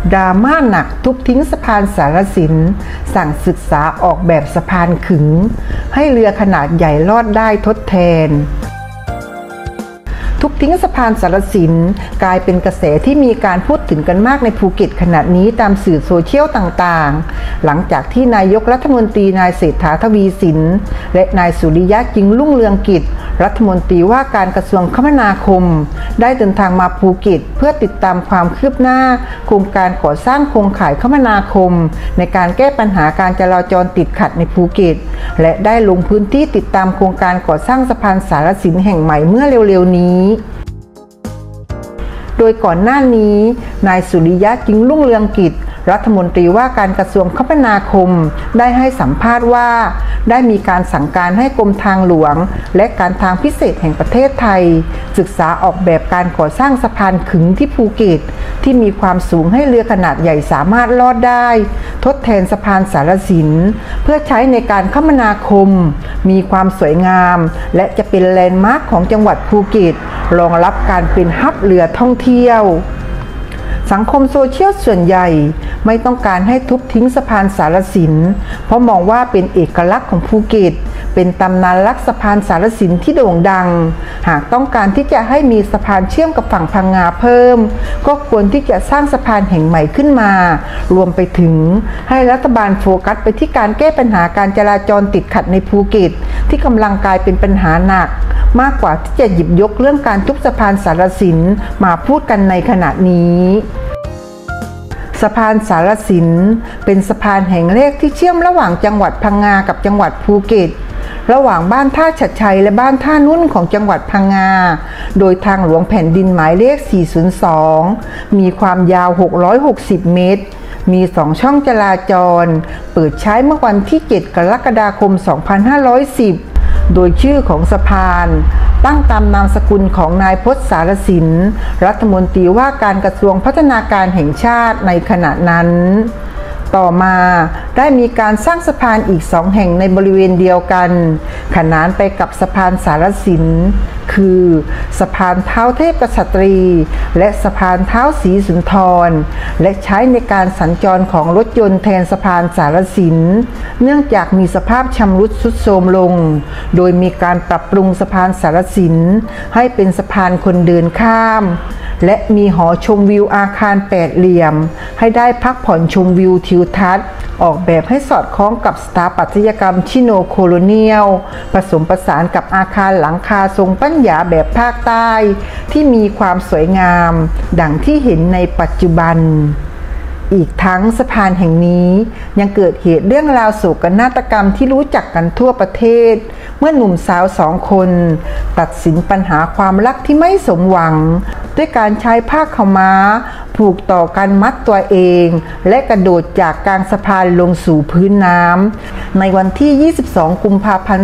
ดราม่าหนักทุบทิ้งสะพานสารสินสั่งศึกษาออกแบบสะพานขึงให้เรือขนาดใหญ่ลอดได้ทดแทนทุบทิ้งสะพานสารสินกลายเป็นกระแสที่มีการพูดถึงกันมากในภูเก็ตขณะนี้ตามสื่อโซเชียลต่างๆหลังจากที่นายกรัฐมนตรีนายเศรษฐา ทวีสินและนายสุริยะ จึงรุ่งเรืองกิจรัฐมนตรีว่าการกระทรวงคมนาคมได้เดินทางมาภูเก็ตเพื่อติดตามความคืบหน้าโครงการก่อสร้างโครงข่ายคมนาคมในการแก้ปัญหาการจราจรติดขัดในภูเก็ตและได้ลงพื้นที่ติดตามโครงการก่อสร้างสะพานสารสินแห่งใหม่เมื่อเร็วๆนี้โดยก่อนหน้านี้นายสุริยะ จึงรุ่งเรืองกิจรัฐมนตรีว่าการกระทรวงคมนาคมได้ให้สัมภาษณ์ว่าได้มีการสั่งการให้กรมทางหลวงและการทางพิเศษแห่งประเทศไทยศึกษาออกแบบการก่อสร้างสะพานขึงที่ภูเก็ตที่มีความสูงให้เรือขนาดใหญ่สามารถลอดได้ทดแทนสะพานสารสินเพื่อใช้ในการคมนาคมมีความสวยงามและจะเป็นแลนด์มาร์คของจังหวัดภูเก็ตรองรับการเป็นฮับเรือท่องเที่ยวสังคมโซเชียลส่วนใหญ่ไม่ต้องการให้ทุบทิ้งสะพานสารสินเพราะมองว่าเป็นเอกลักษณ์ของภูเก็ตเป็นตำนานรักสะพานสารสินที่โด่งดังหากต้องการที่จะให้มีสะพานเชื่อมกับฝั่งพังงาเพิ่มก็ควรที่จะสร้างสะพานแห่งใหม่ขึ้นมารวมไปถึงให้รัฐบาลโฟกัสไปที่การแก้ปัญหาการจราจรติดขัดในภูเก็ตที่กำลังกลายเป็นปัญหาหนักมากกว่าที่จะหยิบยกเรื่องการทุบสะพานสารสินมาพูดกันในขณะนี้สะพานสารสินเป็นสะพานแห่งแรกที่เชื่อมระหว่างจังหวัดพังงากับจังหวัดภูเก็ตระหว่างบ้านท่าฉัตรชัยและบ้านท่านุ่นของจังหวัดพังงาโดยทางหลวงแผ่นดินหมายเลข 402 มีความยาว 660 เมตรมี2ช่องจราจรเปิดใช้เมื่อวันที่ 7 กรกฎาคม 2510 โดยชื่อของสะพานตั้งตามนามสกุลของนายพจน์ สารสินรัฐมนตรีว่าการกระทรวงพัฒนาการแห่งชาติในขณะนั้นต่อมาได้มีการสร้างสะพานอีก2แห่งในบริเวณเดียวกันขนานไปกับสะพานสารสินคือสะพานเท้าเทพกษัตรีและสะพานเท้าศรีสุนทรและใช้ในการสัญจรของรถยนต์แทนสะพานสารสินเนื่องจากมีสภาพชำรุดทรุดโทรมลงโดยมีการปรับปรุงสะพานสารสินให้เป็นสะพานคนเดินข้ามและมีหอชมวิวอาคาร8เหลี่ยมให้ได้พักผ่อนชมวิวทิวทัศน์ออกแบบให้สอดคล้องกับสถาปัตยกรรมชิโนโคโลเนียลผสมผสานกับอาคารหลังคาทรงปัญญาแบบภาคใต้ที่มีความสวยงามดังที่เห็นในปัจจุบันอีกทั้งสะพานแห่งนี้ยังเกิดเหตุเรื่องราวโศกนาฏกรรมที่รู้จักกันทั่วประเทศเมื่อหนุ่มสาว2 คนตัดสินปัญหาความรักที่ไม่สมหวังด้วยการใช้ผ้าขาวม้าผูกต่อกันมัดตัวเองและกระโดดจากกลางสะพานลงสู่พื้นน้ำในวันที่ 22 กุมภาพันธ์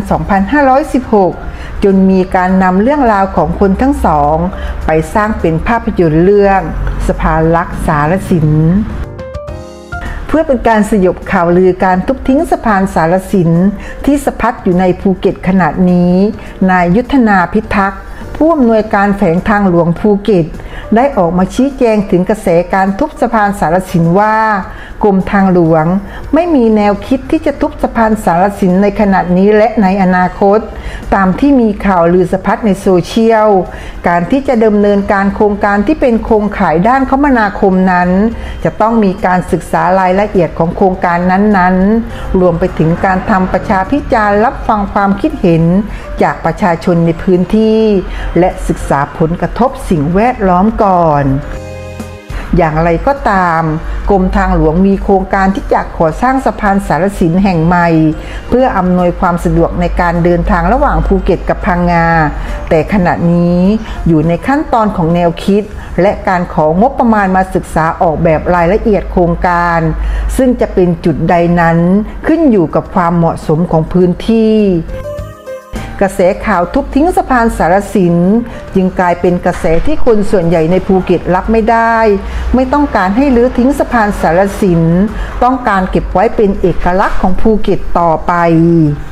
2516 จนมีการนำเรื่องราวของคนทั้งสองไปสร้างเป็นภาพยนตร์เรื่องสะพานรักสารสินเพื่อเป็นการสยบข่าวลือการทุบทิ้งสะพานสารสินที่สะพัดอยู่ในภูเก็ตขณะนี้นายยุทธนาพิทักษ์ผู้อำนวยการแขวงทางหลวงภูเก็ตได้ออกมาชี้แจงถึงกระแสการทุบสะพานสารสินว่ากรมทางหลวงไม่มีแนวคิดที่จะทุบสะพานสารสินในขณะนี้และในอนาคตตามที่มีข่าวลือสะพัดในโซเชียลการที่จะดำเนินการโครงการที่เป็นโครงข่ายด้านคมนาคมนั้นจะต้องมีการศึกษารายละเอียดของโครงการนั้นๆรวมไปถึงการทำประชาพิจารณ์รับฟังความคิดเห็นจากประชาชนในพื้นที่และศึกษาผลกระทบสิ่งแวดล้อมก่อนอย่างไรก็ตามกรมทางหลวงมีโครงการที่จะก่อสร้างสะพานสารสินแห่งใหม่เพื่ออำนวยความสะดวกในการเดินทางระหว่างภูเก็ตกับพังงาแต่ขณะนี้อยู่ในขั้นตอนของแนวคิดและการของบประมาณมาศึกษาออกแบบรายละเอียดโครงการซึ่งจะเป็นจุดใดนั้นขึ้นอยู่กับความเหมาะสมของพื้นที่กระแสข่าวทุบทิ้งสะพานสารสินจึงกลายเป็นกระแสที่คนส่วนใหญ่ในภูเก็ตรับไม่ได้ไม่ต้องการให้รื้อทิ้งสะพานสารสินต้องการเก็บไว้เป็นเอกลักษณ์ของภูเก็ตต่อไป